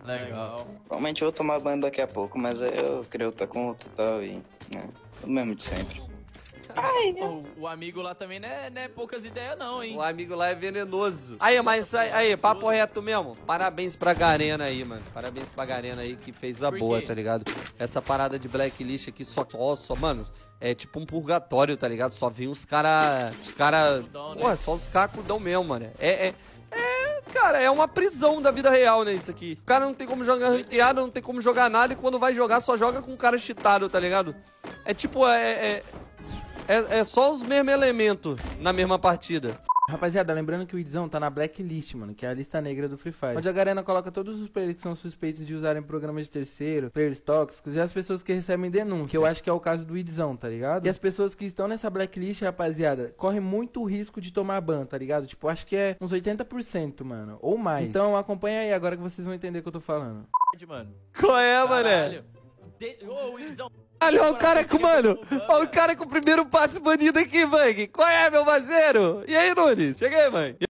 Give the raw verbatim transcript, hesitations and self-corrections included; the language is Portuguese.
Legal. Provavelmente eu vou tomar banho daqui a pouco, mas eu creio estar com o total e, né, o mesmo de sempre. Ai, o, o amigo lá também não é, não é poucas ideias não, hein? O amigo lá é venenoso. Aí, mas aí, aí, papo reto mesmo. Parabéns pra Garena aí, mano. Parabéns pra Garena aí que fez a Por boa, quê? tá ligado? Essa parada de blacklist aqui só, só, só, mano, é tipo um purgatório, tá ligado? Só vem os cara, os cara, Cacudão, né? porra, só os cacudão mesmo, mano. É, é, é, cara, é uma prisão da vida real, né, isso aqui. O cara não tem como jogar ranqueado, não tem como jogar nada e quando vai jogar só joga com um cara cheatado, tá ligado? É tipo, é... é É, é só os mesmos elementos na mesma partida. Rapaziada, lembrando que o Idzão tá na blacklist, mano, que é a lista negra do Free Fire. Onde a Garena coloca todos os players que são suspeitos de usarem programas de terceiro, players tóxicos e as pessoas que recebem denúncia. Que eu acho que é o caso do Idzão, tá ligado? E as pessoas que estão nessa blacklist, rapaziada, correm muito risco de tomar ban, tá ligado? Tipo, acho que é uns oitenta por cento, mano, ou mais. Então acompanha aí agora que vocês vão entender o que eu tô falando. Mano. Qual é, mané? Caralho. De... Ô, Wilson. Olha o cara com, mano, olha o cara com o primeiro passe banido aqui, Bang. Qual é, meu parceiro? E aí, Nunes? Cheguei, mãe.